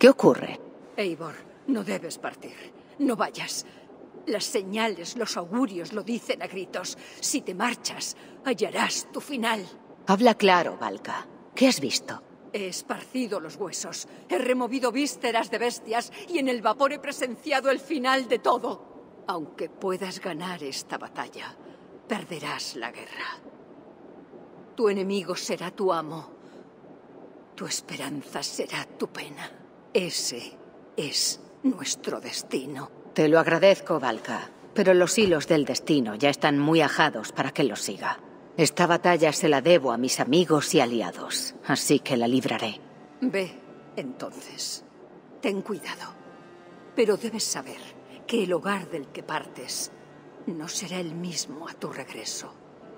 ¿Qué ocurre? Eivor, no debes partir. No vayas. Las señales, los augurios lo dicen a gritos. Si te marchas, hallarás tu final. Habla claro, Valka. ¿Qué has visto? He esparcido los huesos, he removido vísceras de bestias y en el vapor he presenciado el final de todo. Aunque puedas ganar esta batalla, perderás la guerra. Tu enemigo será tu amo. Tu esperanza será tu pena. Ese es nuestro destino. Te lo agradezco, Valka, pero los hilos del destino ya están muy ajados para que los siga. Esta batalla se la debo a mis amigos y aliados, así que la libraré. Ve, entonces. Ten cuidado. Pero debes saber que el hogar del que partes no será el mismo a tu regreso.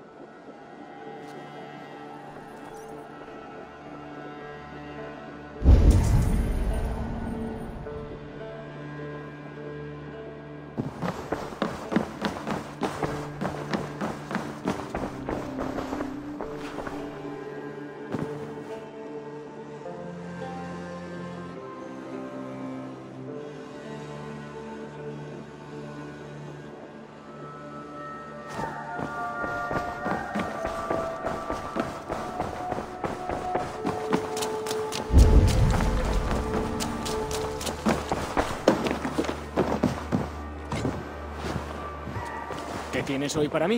¿Qué tienes hoy para mí?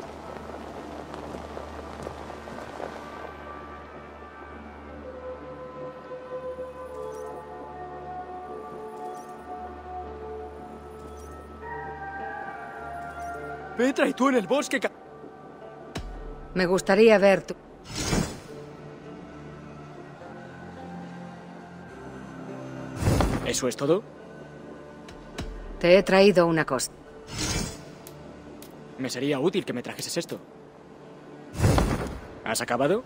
Petra, ¿y tú en el bosque? Me gustaría ver tu... ¿Eso es todo? Te he traído una cosa. Me sería útil que me trajeses esto. ¿Has acabado?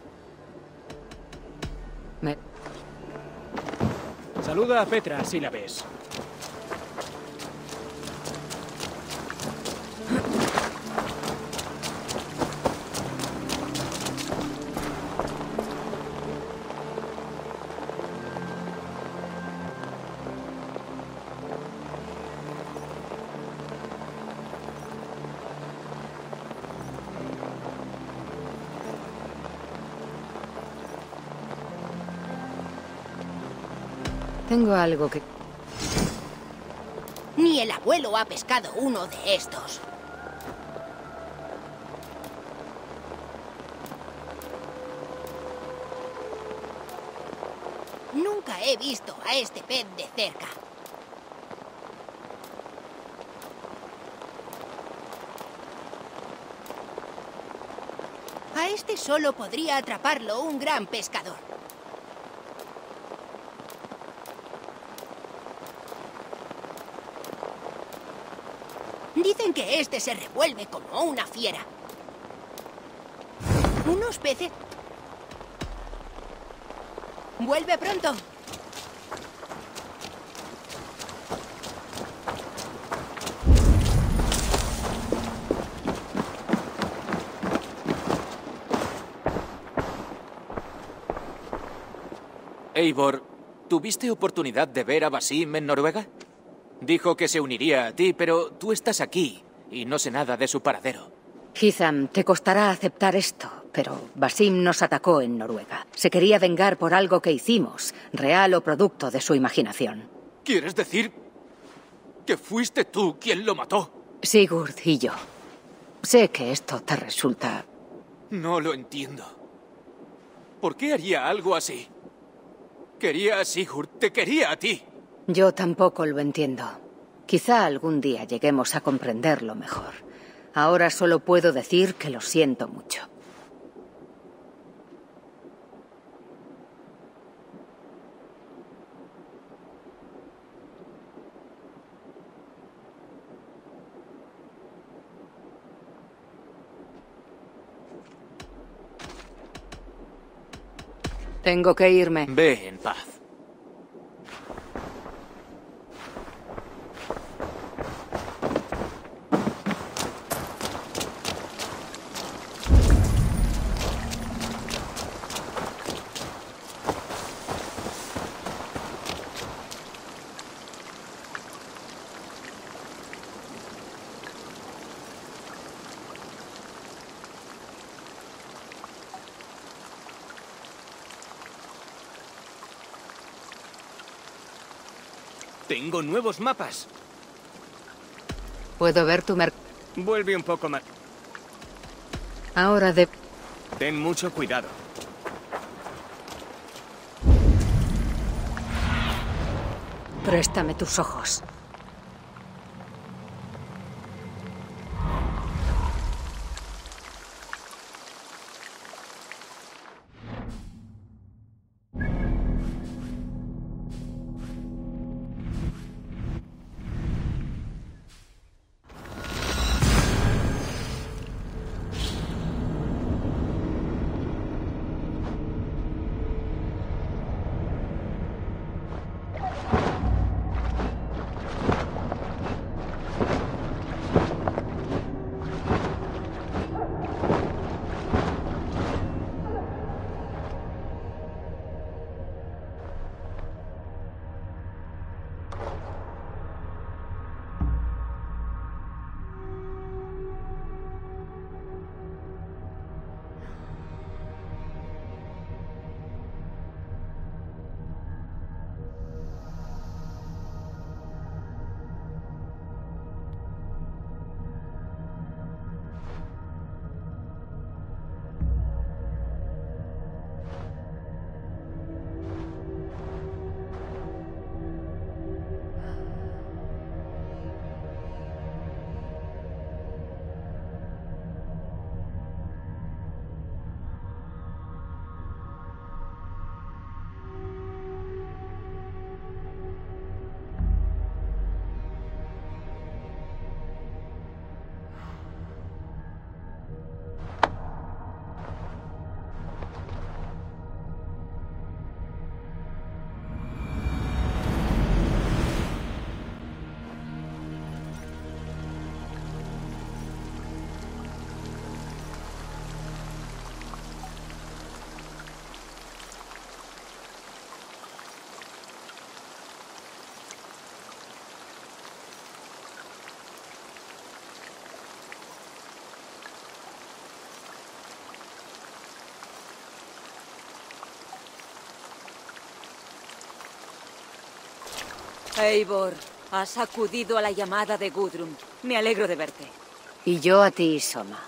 Saluda a Petra, si la ves. Tengo algo que... Ni el abuelo ha pescado uno de estos. Nunca he visto a este pez de cerca. A este solo podría atraparlo un gran pescador. Dicen que este se revuelve como una fiera. Unos peces... Vuelve pronto. Eivor, ¿tuviste oportunidad de ver a Basim en Noruega? Dijo que se uniría a ti, pero tú estás aquí y no sé nada de su paradero. Hitham, te costará aceptar esto, pero Basim nos atacó en Noruega. Se quería vengar por algo que hicimos, real o producto de su imaginación. ¿Quieres decir que fuiste tú quien lo mató? Sigurd y yo. Sé que esto te resulta... No lo entiendo. ¿Por qué haría algo así? Quería a Sigurd, te quería a ti. Yo tampoco lo entiendo. Quizá algún día lleguemos a comprenderlo mejor. Ahora solo puedo decir que lo siento mucho. Tengo que irme. Ve en paz. Tengo nuevos mapas. ¿Puedo ver tu Vuelve un poco más. Ahora de... Ten mucho cuidado. Préstame tus ojos. Eivor, has acudido a la llamada de Gudrun. Me alegro de verte. Y yo a ti, Soma.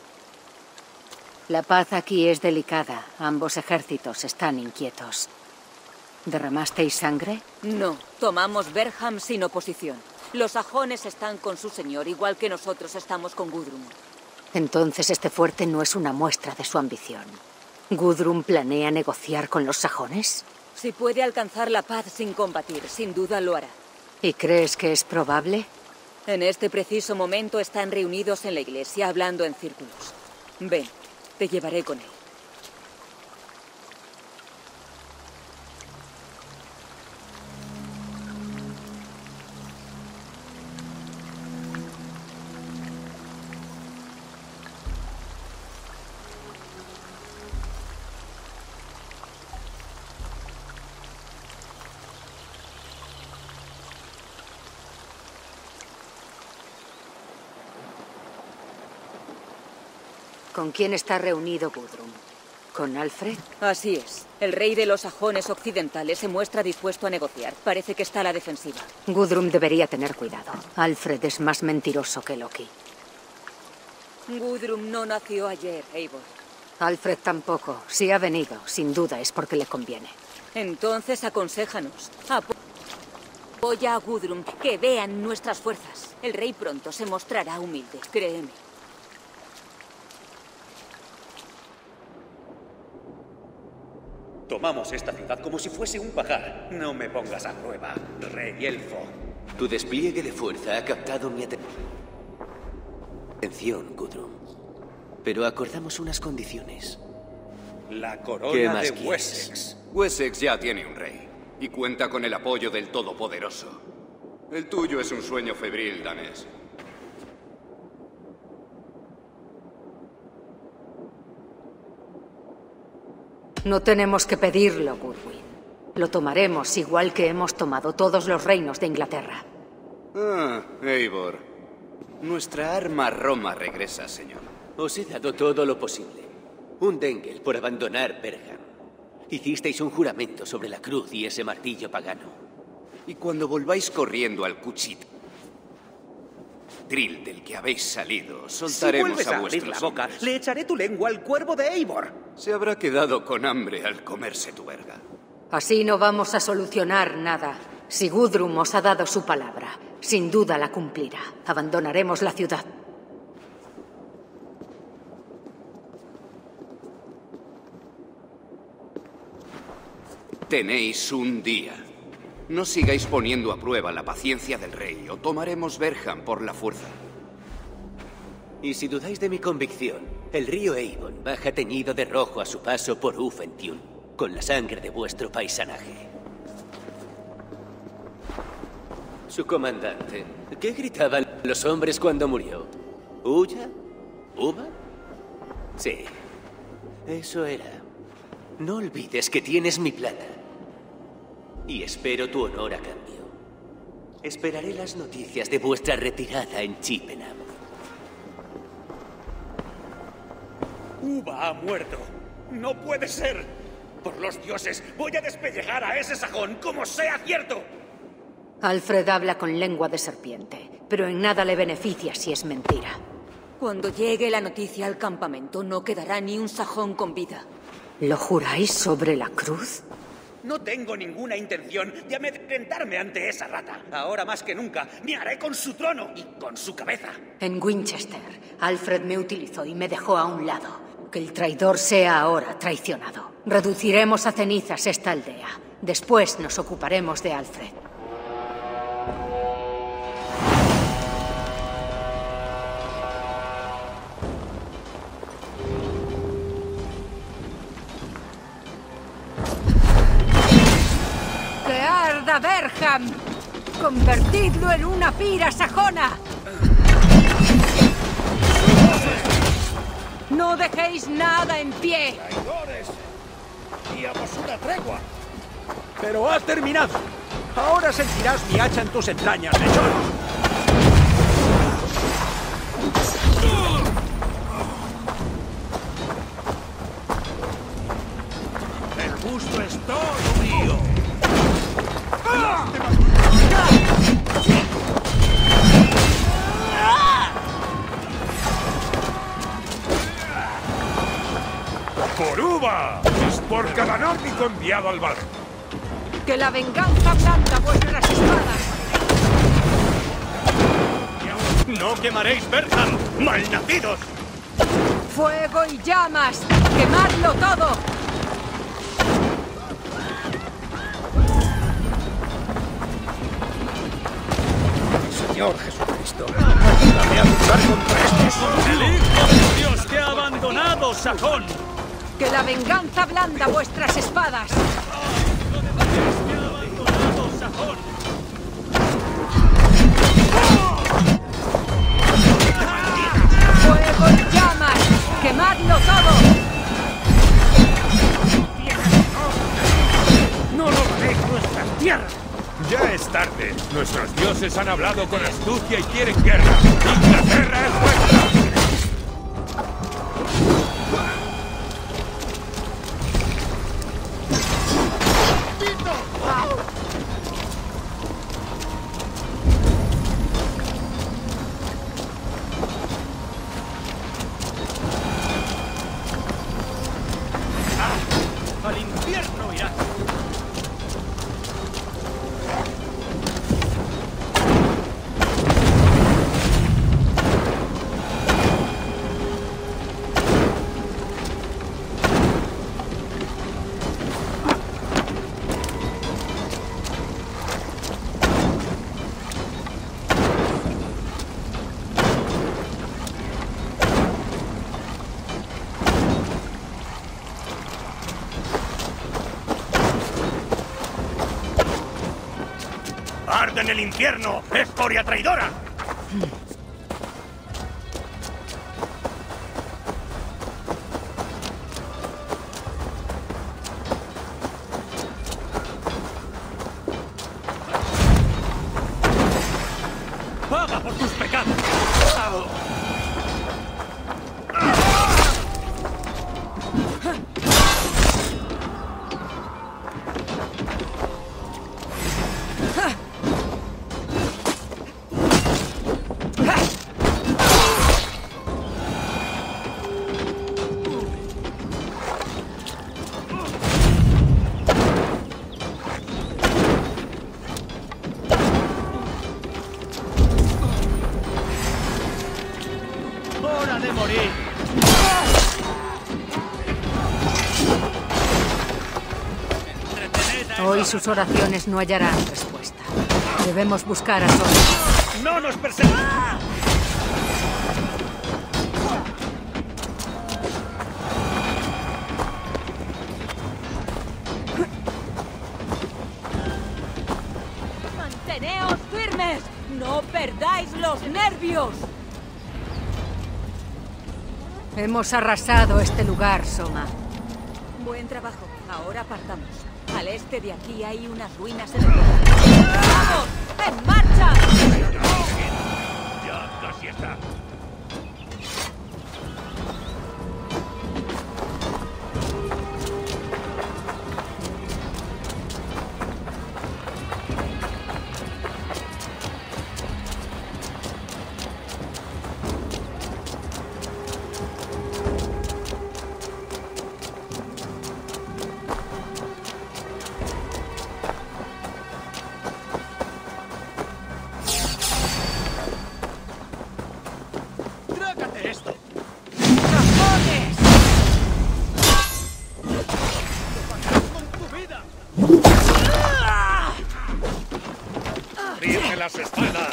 La paz aquí es delicada. Ambos ejércitos están inquietos. ¿Derramasteis sangre? No, tomamos Berham sin oposición. Los sajones están con su señor, igual que nosotros estamos con Gudrun. Entonces este fuerte no es una muestra de su ambición. ¿Gudrun planea negociar con los sajones? Si puede alcanzar la paz sin combatir, sin duda lo hará. ¿Y crees que es probable? En este preciso momento están reunidos en la iglesia hablando en círculos. Ven, te llevaré con él. ¿Con quién está reunido Gudrun? ¿Con Alfred? Así es. El rey de los sajones occidentales se muestra dispuesto a negociar. Parece que está a la defensiva. Gudrun debería tener cuidado. Alfred es más mentiroso que Loki. Gudrun no nació ayer, Eivor. Alfred tampoco. Si ha venido, sin duda es porque le conviene. Entonces aconséjanos. Apoya a Gudrun, que vean nuestras fuerzas. El rey pronto se mostrará humilde, créeme. Tomamos esta ciudad como si fuese un pajar. No me pongas a prueba, rey elfo. Tu despliegue de fuerza ha captado mi atención, Gudrun. Pero acordamos unas condiciones. La ¿Qué corona más de quieres? Wessex. Wessex ya tiene un rey, y cuenta con el apoyo del Todopoderoso. El tuyo es un sueño febril, danés. No tenemos que pedirlo, Gudwin. Lo tomaremos igual que hemos tomado todos los reinos de Inglaterra. Ah, Eivor. Nuestra arma Roma regresa, señor. Os he dado todo lo posible. Un Dengel por abandonar Berham. Hicisteis un juramento sobre la cruz y ese martillo pagano. Y cuando volváis corriendo al cuchitril del que habéis salido, soltaremos si vuelves a abrir vuestros la boca, hombres. le echaré tu lengua al cuervo de Eivor. Se habrá quedado con hambre al comerse tu verga. Así no vamos a solucionar nada. Si Gudrun os ha dado su palabra, sin duda la cumplirá. Abandonaremos la ciudad. Tenéis un día. No sigáis poniendo a prueba la paciencia del rey o tomaremos Berham por la fuerza. Y si dudáis de mi convicción, el río Avon baja teñido de rojo a su paso por Ufentiun, con la sangre de vuestro paisanaje. Su comandante, ¿qué gritaban los hombres cuando murió? ¿Huya? ¿Uva? Sí, eso era. No olvides que tienes mi plata. Y espero tu honor a cambio. Esperaré las noticias de vuestra retirada en Chippenham. Uva ha muerto. No puede ser. Por los dioses, voy a despellejar a ese sajón como sea cierto. Alfred habla con lengua de serpiente, pero en nada le beneficia si es mentira. Cuando llegue la noticia al campamento, no quedará ni un sajón con vida. ¿Lo juráis sobre la cruz? No tengo ninguna intención de amedrentarme ante esa rata. Ahora más que nunca, me haré con su trono y con su cabeza. En Winchester, Alfred me utilizó y me dejó a un lado. Que el traidor sea ahora traicionado. Reduciremos a cenizas esta aldea. Después nos ocuparemos de Alfred. ¡Que arda Berham! ¡Convertidlo en una pira sajona! ¡No dejéis nada en pie! ¡Traidores! ¡Díamos una tregua! ¡Pero ha terminado! Ahora sentirás mi hacha en tus entrañas, lechón. ¡El gusto es todo mío! ¡Por Uva! ¡Es por cada nórdico enviado al bar! ¡Que la venganza blanda vuestras espadas! ¡No quemaréis Berham, malnacidos! ¡Fuego y llamas! ¡Quemadlo todo! Señor Jesucristo, ayúdame a luchar contra estos. ¡El hijo de Dios te ha abandonado, sajón! ¡Que la venganza blanda vuestras espadas! ¡Fuego y llamas! ¡Quemadlo todo! ¡No robaréis nuestras tierras! Ya es tarde. Nuestros dioses han hablado con astucia y quieren guerra. ¡Inglaterra es vuestra! ¡Al infierno irá! ¡Arde en el infierno, escoria traidora! ¡Paga por tus pecados! Hoy sus oraciones no hallarán respuesta. Debemos buscar a Soma. ¡No nos perseguirá! ¡Manteneos firmes! ¡No perdáis los nervios! Hemos arrasado este lugar, Soma. Buen trabajo. Ahora partamos. Al este de aquí hay unas ruinas en el bosque. ¡Vamos! ¡En marcha! Ya casi está. ¡Trágate esto! ¡Cajones! ¡Con tu vida! ¡Ríete las espaldas!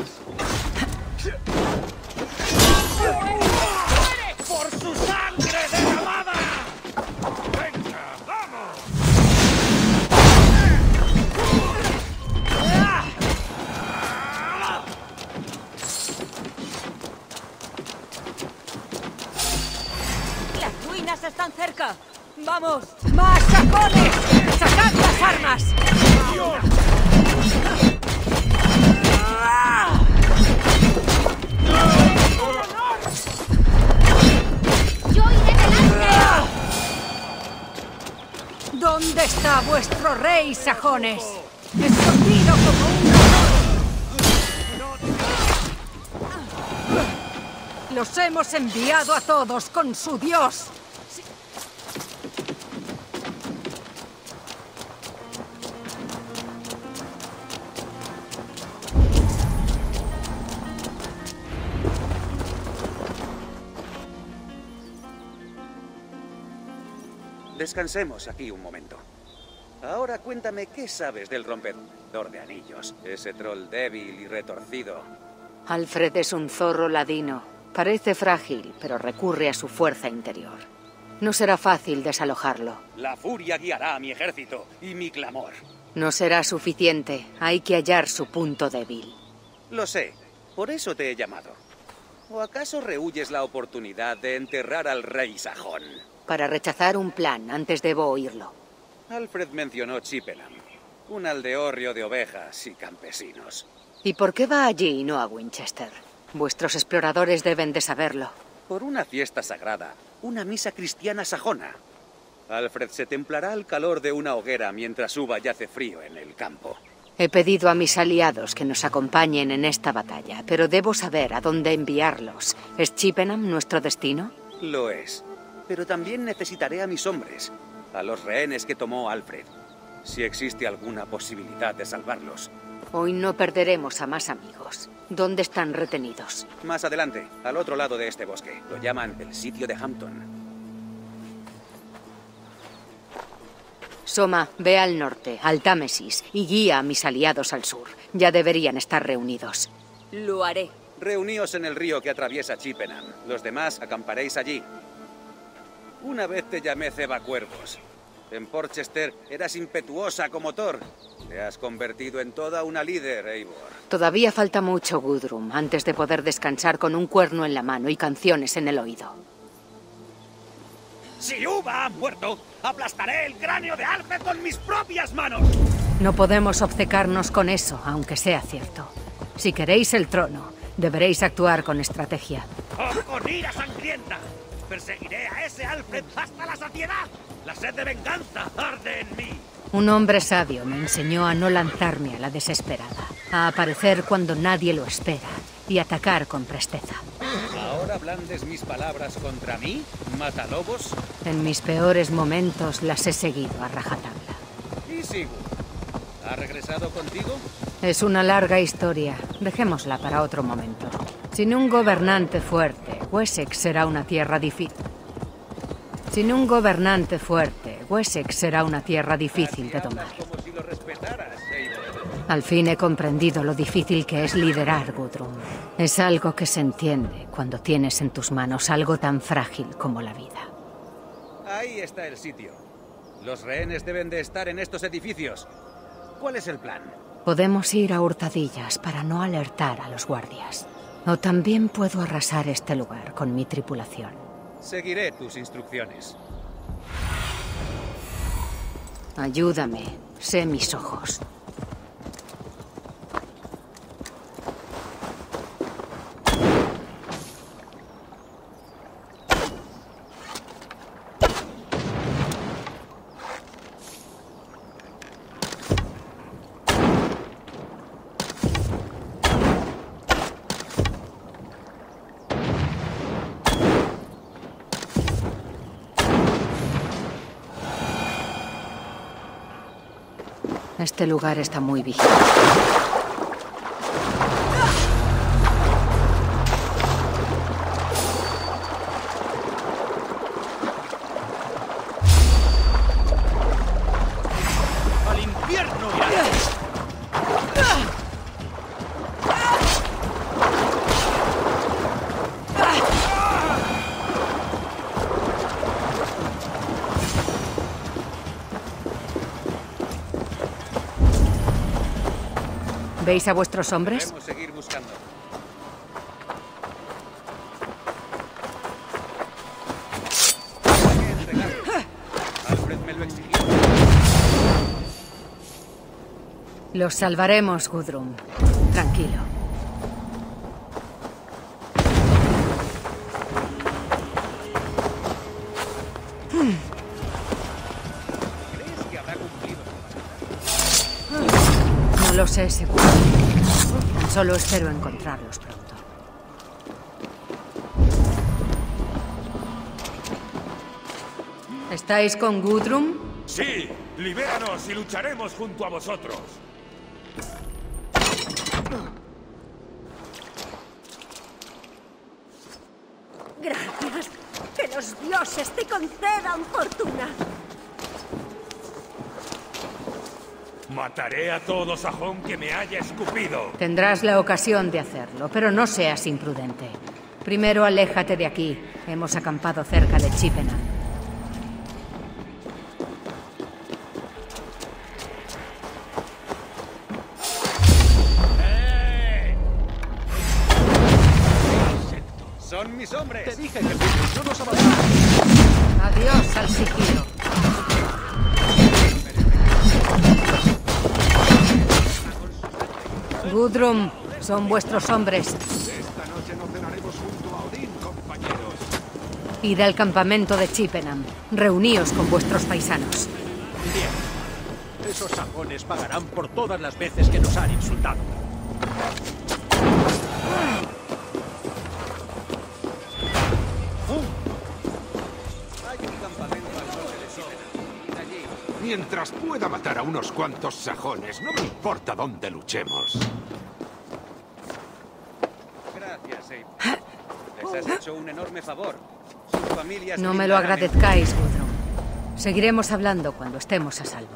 ¡Por su sangre derramada! ¡Venga, vamos! ¡Las ruinas están cerca! ¡Vamos! ¡Más sacones! ¡Sacad las armas! ¡Yo iré delante! ¿Dónde está vuestro rey, sajones? Escondido como un ratón. Los hemos enviado a todos con su dios. Descansemos aquí un momento. Ahora cuéntame qué sabes del rompedor de anillos, ese troll débil y retorcido. Alfred es un zorro ladino. Parece frágil, pero recurre a su fuerza interior. No será fácil desalojarlo. La furia guiará a mi ejército y mi clamor. No será suficiente. Hay que hallar su punto débil. Lo sé, por eso te he llamado. ¿O acaso rehuyes la oportunidad de enterrar al rey sajón? Para rechazar un plan, antes debo oírlo. Alfred mencionó Chippenham, un aldeorrio de ovejas y campesinos. ¿Y por qué va allí y no a Winchester? Vuestros exploradores deben de saberlo. Por una fiesta sagrada, una misa cristiana sajona. Alfred se templará al calor de una hoguera mientras Uva yace frío en el campo. He pedido a mis aliados que nos acompañen en esta batalla, pero debo saber a dónde enviarlos. ¿Es Chippenham nuestro destino? Lo es. Pero también necesitaré a mis hombres, a los rehenes que tomó Alfred, si existe alguna posibilidad de salvarlos. Hoy no perderemos a más amigos. ¿Dónde están retenidos? Más adelante, al otro lado de este bosque. Lo llaman el sitio de Hampton. Soma, ve al norte, al Támesis, y guía a mis aliados al sur. Ya deberían estar reunidos. Lo haré. Reuníos en el río que atraviesa Chippenham. Los demás acamparéis allí. Una vez te llamé Cebacuervos. En Porchester eras impetuosa como Thor. Te has convertido en toda una líder, Eivor. Todavía falta mucho, Gudrun, antes de poder descansar con un cuerno en la mano y canciones en el oído. Si Uva ha muerto, aplastaré el cráneo de Alfred con mis propias manos. No podemos obcecarnos con eso, aunque sea cierto. Si queréis el trono, deberéis actuar con estrategia. ¡O con ira sangrienta! Perseguiré a ese Alfred hasta la saciedad. La sed de venganza arde en mí. Un hombre sabio me enseñó a no lanzarme a la desesperada, a aparecer cuando nadie lo espera y atacar con presteza. ¿Ahora blandes mis palabras contra mí, matalobos? En mis peores momentos las he seguido a rajatabla. ¿Y Sigurd? ¿Ha regresado contigo? Es una larga historia. Dejémosla para otro momento. Sin un gobernante fuerte, Wessex será una tierra difícil. Sin un gobernante fuerte, Wessex será una tierra difícil de tomar. Como si los Al fin he comprendido lo difícil que es liderar, Gudrun. Es algo que se entiende cuando tienes en tus manos algo tan frágil como la vida. Ahí está el sitio. Los rehenes deben de estar en estos edificios. ¿Cuál es el plan? Podemos ir a hurtadillas para no alertar a los guardias. O también puedo arrasar este lugar con mi tripulación. Seguiré tus instrucciones. Ayúdame. Sé mis ojos. Este lugar está muy vigilado. ¡Al infierno! ¿Veis a vuestros hombres? Debemos seguir buscando. Hay que entregarlo. Alfred me lo exigió. Los salvaremos, Gudrun. Tranquilo. ¿Crees que habrá cumplido? No lo sé, seguro. Tan solo espero encontrarlos pronto. ¿Estáis con Gudrun? Sí, libéranos y lucharemos junto a vosotros. Gracias. Que los dioses te concedan fortuna. Mataré a todo sajón que me haya escupido. Tendrás la ocasión de hacerlo, pero no seas imprudente. Primero aléjate de aquí. Hemos acampado cerca de Chippenham. ¡Son mis hombres! Te dije que no nos avanzamos. Adiós al sigilo. Gudrun, son vuestros hombres. Esta noche no cenaremos junto a Odín, compañeros. Id al campamento de Chippenham. Reuníos con vuestros paisanos. Bien. Esos sajones pagarán por todas las veces que nos han insultado. Hay un campamento al norte de Chippenham. Id allí. Mientras pueda matar a unos cuantos sajones, no me importa dónde luchemos. Gracias, Abe. Les has hecho un enorme favor. Sus familias No me lo brindarán en- agradezcáis, Gudrun. Seguiremos hablando cuando estemos a salvo.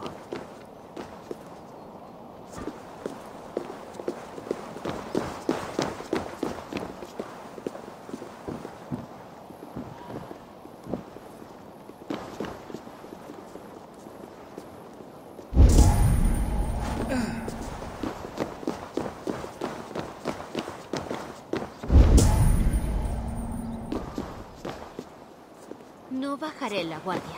No bajaré la guardia.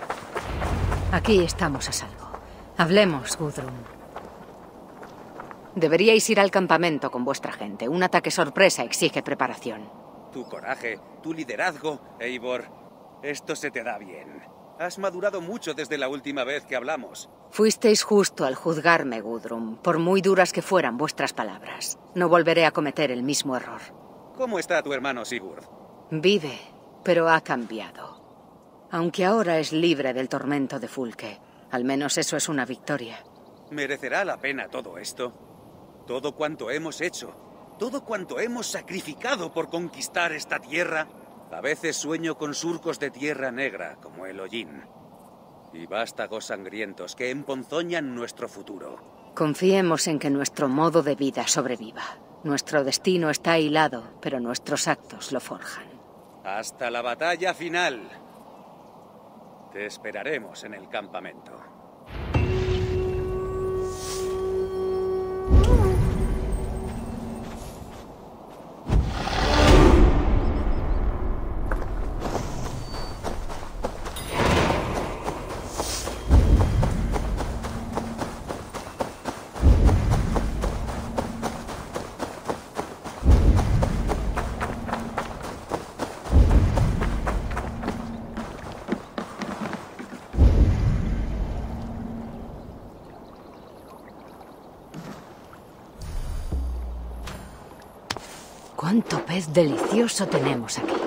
Aquí estamos a salvo. Hablemos, Gudrun. Deberíais ir al campamento con vuestra gente. Un ataque sorpresa exige preparación. Tu coraje, tu liderazgo, Eivor. Esto se te da bien. Has madurado mucho desde la última vez que hablamos. Fuisteis justo al juzgarme, Gudrun, por muy duras que fueran vuestras palabras. No volveré a cometer el mismo error. ¿Cómo está tu hermano Sigurd? Vive, pero ha cambiado. Aunque ahora es libre del tormento de Fulke. Al menos eso es una victoria. ¿Merecerá la pena todo esto? Todo cuanto hemos hecho, todo cuanto hemos sacrificado por conquistar esta tierra. A veces sueño con surcos de tierra negra, como el hollín, y vástagos sangrientos que emponzoñan nuestro futuro. Confiemos en que nuestro modo de vida sobreviva. Nuestro destino está hilado, pero nuestros actos lo forjan. Hasta la batalla final. Te esperaremos en el campamento. ¡Cuánto pez delicioso tenemos aquí!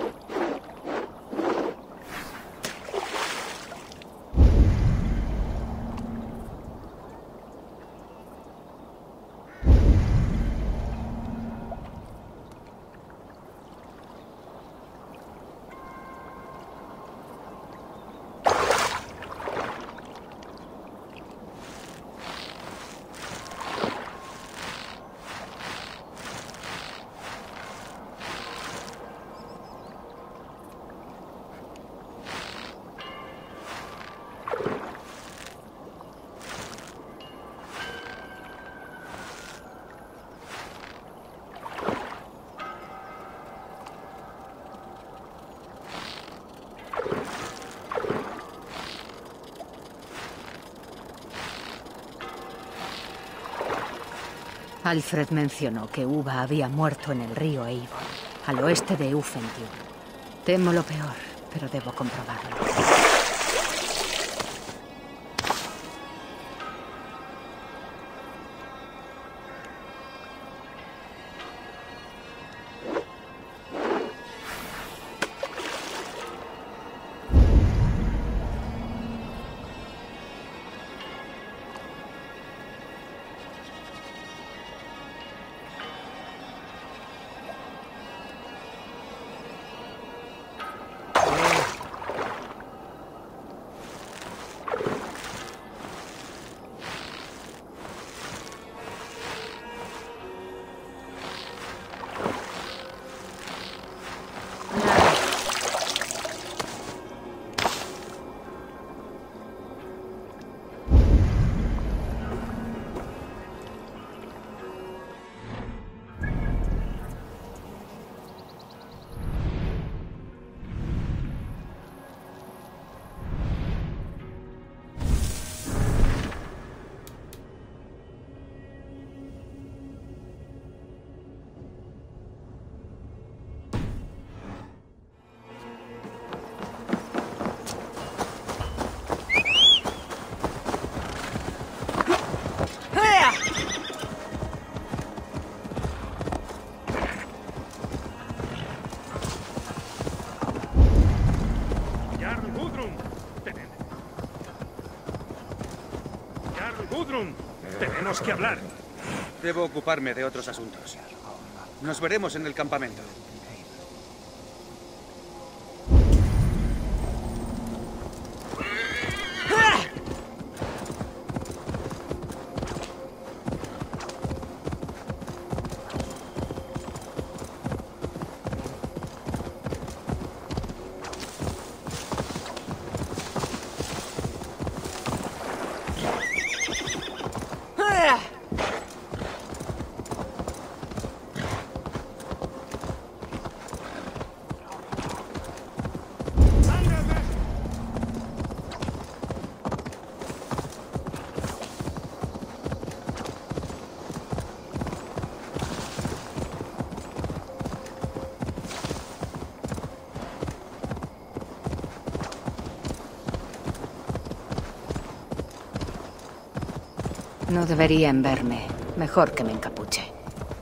Alfred mencionó que Uva había muerto en el río Eivor, al oeste de Ufentium. Temo lo peor, pero debo comprobarlo. Tenemos que hablar. Debo ocuparme de otros asuntos. Nos veremos en el campamento. No deberían verme. Mejor que me encapuche.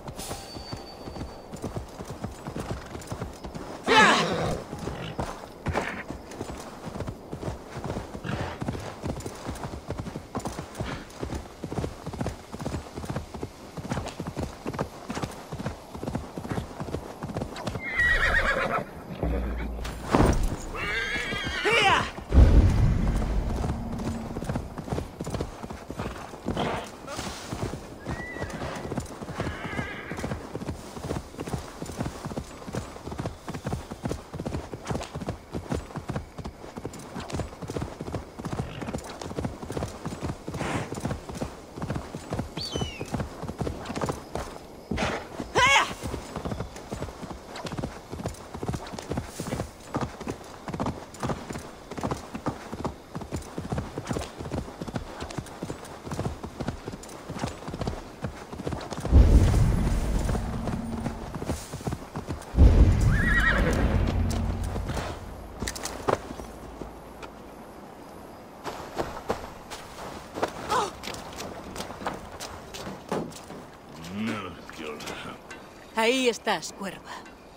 Ahí estás, cuerva.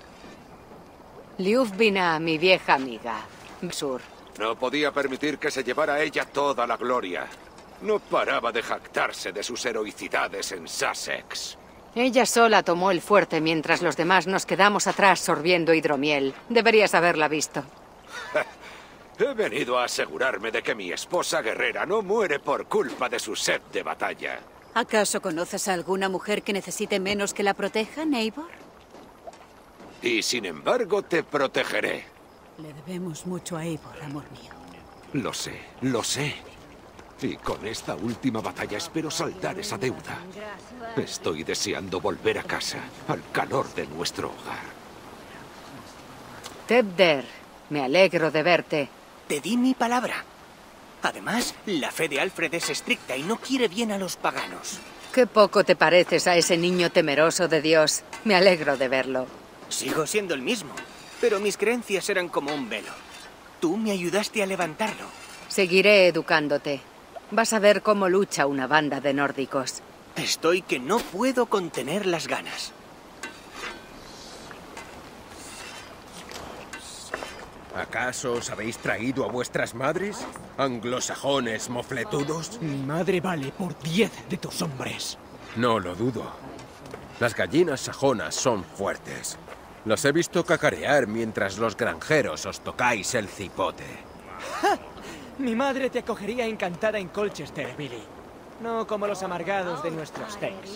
Ljubina, mi vieja amiga. Sur. No podía permitir que se llevara a ella toda la gloria. No paraba de jactarse de sus heroicidades en Sussex. Ella sola tomó el fuerte mientras los demás nos quedamos atrás sorbiendo hidromiel. Deberías haberla visto. He venido a asegurarme de que mi esposa guerrera no muere por culpa de su sed de batalla. ¿Acaso conoces a alguna mujer que necesite menos que la protejan, Eivor? Y sin embargo te protegeré. Le debemos mucho a Eivor, amor mío. Lo sé, lo sé. Y con esta última batalla espero saldar esa deuda. Estoy deseando volver a casa, al calor de nuestro hogar. Tebder, me alegro de verte. Te di mi palabra. Además, la fe de Alfred es estricta y no quiere bien a los paganos. Qué poco te pareces a ese niño temeroso de Dios. Me alegro de verlo. Sigo siendo el mismo, pero mis creencias eran como un velo. Tú me ayudaste a levantarlo. Seguiré educándote. Vas a ver cómo lucha una banda de nórdicos. Estoy que no puedo contener las ganas. ¿Acaso os habéis traído a vuestras madres? ¿Anglosajones mofletudos? Mi madre vale por 10 de tus hombres. No lo dudo. Las gallinas sajonas son fuertes. Las he visto cacarear mientras los granjeros os tocáis el cipote. ¡Ja! Mi madre te acogería encantada en Colchester, Billy. No como los amargados de nuestros Thames.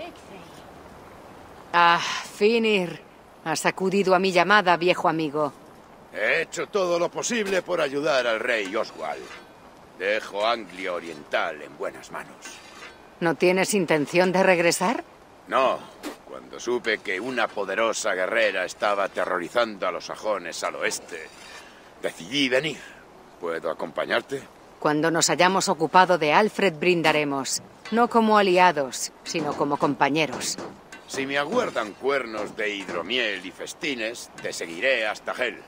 Ah, Finir. Has acudido a mi llamada, viejo amigo. He hecho todo lo posible por ayudar al rey Oswald. Dejo Anglia Oriental en buenas manos. ¿No tienes intención de regresar? No. Cuando supe que una poderosa guerrera estaba aterrorizando a los sajones al oeste, decidí venir. ¿Puedo acompañarte? Cuando nos hayamos ocupado de Alfred brindaremos. No como aliados, sino como compañeros. Si me aguardan cuernos de hidromiel y festines, te seguiré hasta Hel.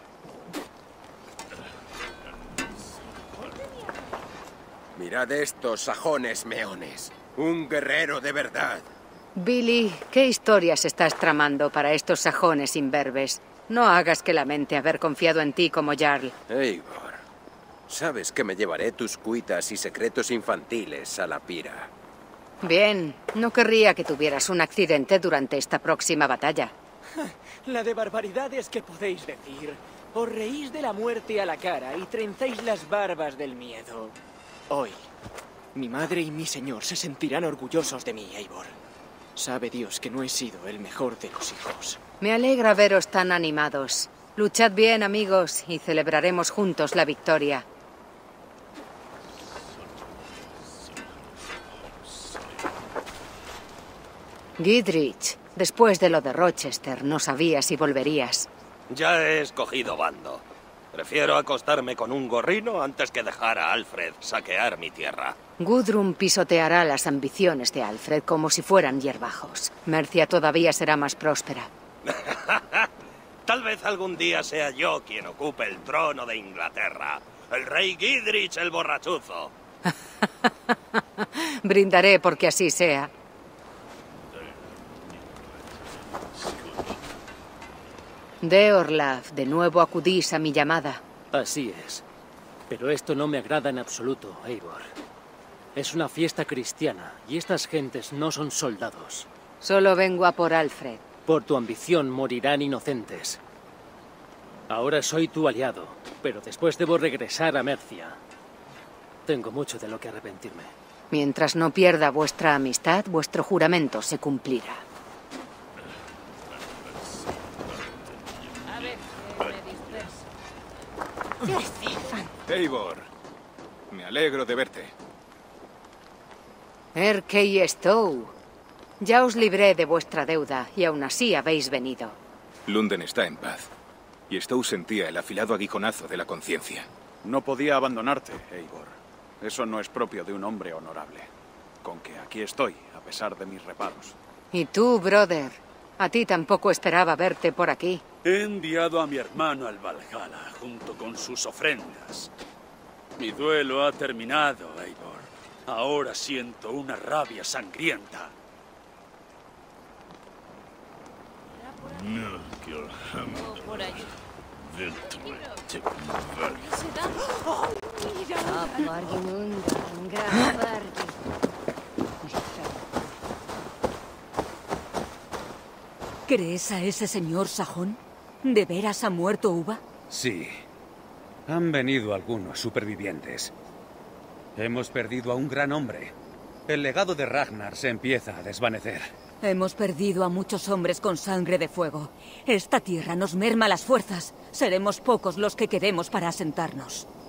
Mirad estos sajones meones. Un guerrero de verdad. Billy, ¿qué historias estás tramando para estos sajones imberbes? No hagas que lamente haber confiado en ti como Jarl. Eivor, sabes que me llevaré tus cuitas y secretos infantiles a la pira. Bien, no querría que tuvieras un accidente durante esta próxima batalla. La de barbaridades que podéis decir. Os reís de la muerte a la cara y trenzáis las barbas del miedo. Hoy, mi madre y mi señor se sentirán orgullosos de mí, Eivor. Sabe Dios que no he sido el mejor de los hijos. Me alegra veros tan animados. Luchad bien, amigos, y celebraremos juntos la victoria. Gidrich, después de lo de Rochester, no sabía si volverías. Ya he escogido bando. Prefiero acostarme con un gorrino antes que dejar a Alfred saquear mi tierra. Gudrun pisoteará las ambiciones de Alfred como si fueran hierbajos. Mercia todavía será más próspera. Tal vez algún día sea yo quien ocupe el trono de Inglaterra. El rey Gidrich el borrachuzo. Brindaré porque así sea. De Orlaf, de nuevo acudís a mi llamada. Así es. Pero esto no me agrada en absoluto, Eivor. Es una fiesta cristiana, y estas gentes no son soldados. Solo vengo a por Alfred. Por tu ambición morirán inocentes. Ahora soy tu aliado, pero después debo regresar a Mercia. Tengo mucho de lo que arrepentirme. Mientras no pierda vuestra amistad, vuestro juramento se cumplirá. Eivor, me alegro de verte. Erkei Stow. Ya os libré de vuestra deuda y aún así habéis venido. Lunden está en paz. Y Stow sentía el afilado aguijonazo de la conciencia. No podía abandonarte, Eivor. Eso no es propio de un hombre honorable. Con que aquí estoy, a pesar de mis reparos. Y tú, brother. A ti tampoco esperaba verte por aquí. He enviado a mi hermano al Valhalla junto con sus ofrendas. Mi duelo ha terminado, Eivor. Ahora siento una rabia sangrienta. ¿Crees a ese señor sajón? ¿De veras ha muerto Uva? Sí. Han venido algunos supervivientes. Hemos perdido a un gran hombre. El legado de Ragnar se empieza a desvanecer. Hemos perdido a muchos hombres con sangre de fuego. Esta tierra nos merma las fuerzas. Seremos pocos los que quedemos para asentarnos.